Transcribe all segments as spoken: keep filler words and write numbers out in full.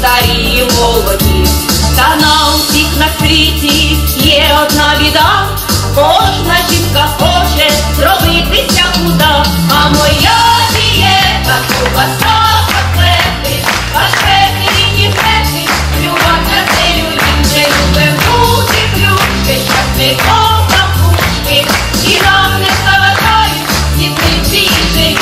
старі і молоді. Та на усіх на світі є одна біда, кожна жінка хоче зробитися худа, а моя дієта ковбаса, котлети, паштети, вінігрети, плювать на селю їм не любим бути плюшки, щасником пампушки, і нам не заважають дітниці і життя.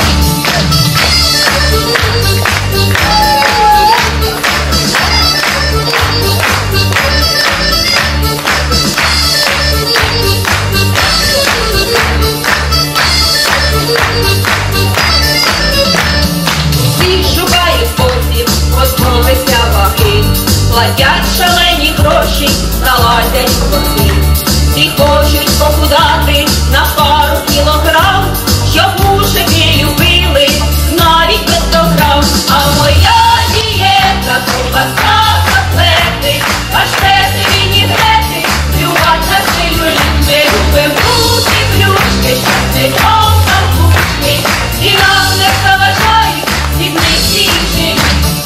Платять шалені гроші, налазять в борги. Всі хочуть похудати на пару кілограм, щоб мужики любили навіть без сто грам. А моя дієта ковбаса, котлети, паштети, вінігрети, плювать на селю їм не любим бути плюшки, щасником пампушки, і нам не заважають дрібниці і живі.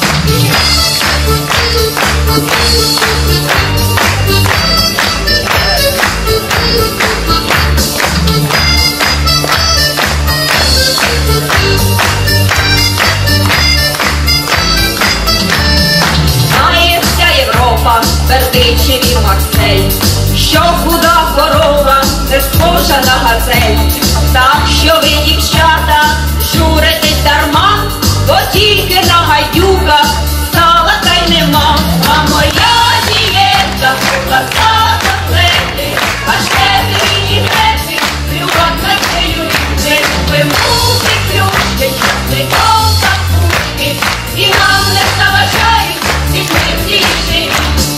Знає вся Європа, Бердичів і Марсель, що худа корова не схожа на газель. Так що ви, дівчата, журитесь дарма, бо тільки на гайдюках сала та й нема. А моя дієта ковбаса, котлети, паштети, вінігрети, плювать на селю не любим бути плюшки, щасником пампушки, і нам не заважають дітниці і живі.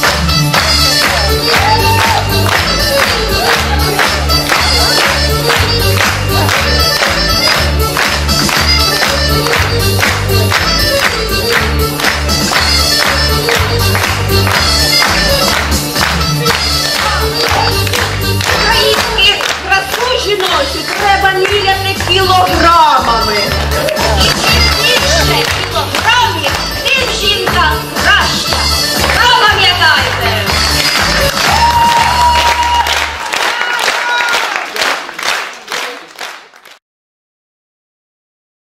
Українські красу жіночу треба міряти кілограмами. І чим більше кілограмів, тим жінка краща.